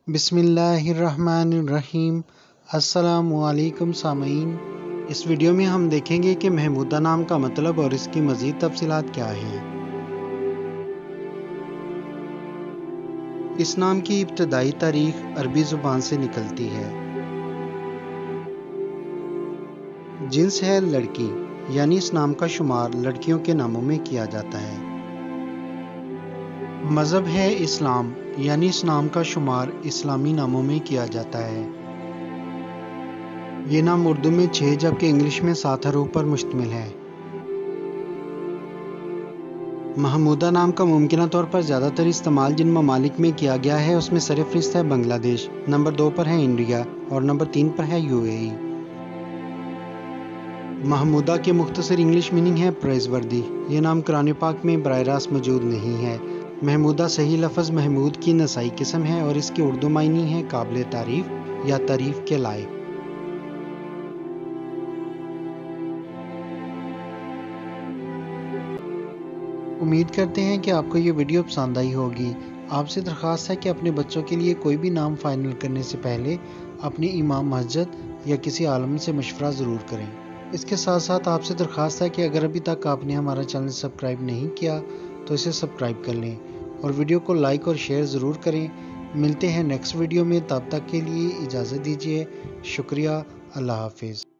بسم اللہ الرحمن الرحیم۔ السلام علیکم سامعین، اس ویڈیو میں ہم دیکھیں گے کہ محمودہ نام کا مطلب اور اس کی مزید تفصیلات کیا ہیں۔ اس نام کی ابتدائی تاریخ عربی زبان سے نکلتی ہے۔ جنس ہے لڑکی، یعنی اس نام کا شمار لڑکیوں کے ناموں میں کیا جاتا ہے۔ مذہب ہے اسلام، یعنی اس نام کا شمار اسلامی ناموں میں کیا جاتا ہے۔ یہ نام اردو میں 6 جبکہ انگلش میں 7 حروف پر مشتمل ہے۔ محمودہ نام کا ممکنہ طور پر زیادہ تر استعمال جن ممالک میں کیا گیا ہے اس میں سرفہرست ہے بنگلہ دیش، نمبر 2 پر ہے انڈیا اور نمبر 3 پر ہے UAE۔ محمودہ کے مختصر انگلش میننگ ہے پریز وردی۔ یہ نام قرآن پاک میں براہ راست موجود نہیں ہے۔ محمودہ صحیح لفظ محمود کی نسائی قسم ہے اور اس کے اردو معنی ہے قابل تعریف یا تعریف کے لائق۔ امید کرتے ہیں کہ آپ کو یہ ویڈیو پسند آئی ہوگی۔ آپ سے درخواست ہے کہ اپنے بچوں کے لیے کوئی بھی نام فائنل کرنے سے پہلے اپنے امام مسجد یا کسی عالم سے مشورہ ضرور کریں۔ اس کے ساتھ ساتھ آپ سے درخواست ہے کہ اگر ابھی تک آپ نے ہمارا چینل سبسکرائب نہیں کیا تو اسے سبسکرائب کر لیں اور ویڈیو کو لائک اور شیئر ضرور کریں۔ ملتے ہیں نیکسٹ ویڈیو میں، تب تک کے لیے اجازت دیجیے۔ شکریہ، اللہ حافظ۔